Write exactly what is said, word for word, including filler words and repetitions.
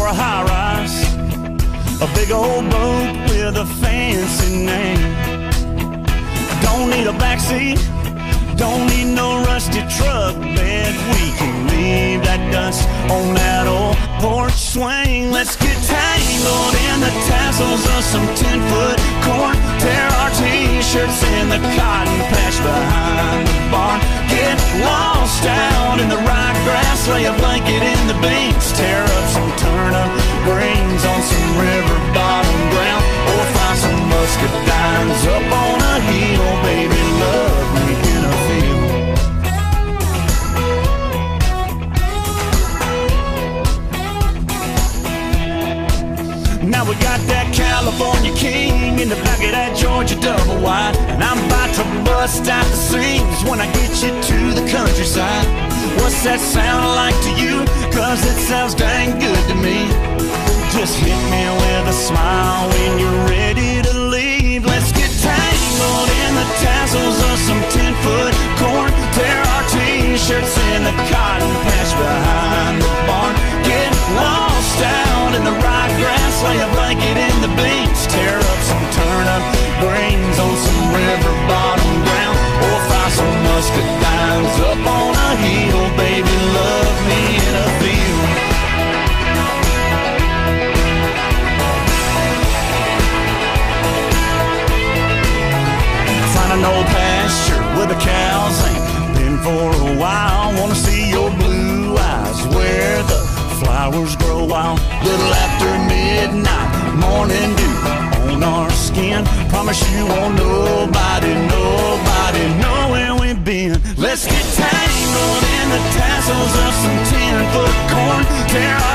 a high-rise, a big old boat with a fancy name. Don't need a backseat, don't need no rusty truck bed. We can leave that dust on that old porch swing. Let's get tangled in the tassels of some ten-foot corn. Tear our t-shirts in the cotton patch behind the barn. Get lost out in the ryegrass, lay a blanket in the beans. Tear up some turnip greens on some river bottom ground, or find some muscadines up on a hill. Baby, love me in a field. Now we got that California King in the back of that Georgia double wide, and I'm about to bust out the seams when I get you to the countryside. What's that sound like to you? Cause it sounds dang good to me. Just hit me with a smile when you're ready to leave. Let's get tangled in the tassels of some ten-foot corn. Tear our t-shirts in the cotton patch behind the barn. Get lost out in the ryegrass, lay a blanket in the beans. Tear up some turnip greens on some river bottom ground, or find some muscadines up on a hill. Baby, love me in a field. Find an old pasture where the cows ain't been for a while. Wanna see your blue eyes where the flowers grow wild. Little after midnight, morning dew on our skin. Promise you won't nobody, nobody know where we've been. Let's get tangled in the tassels of some ten-foot corn. Tear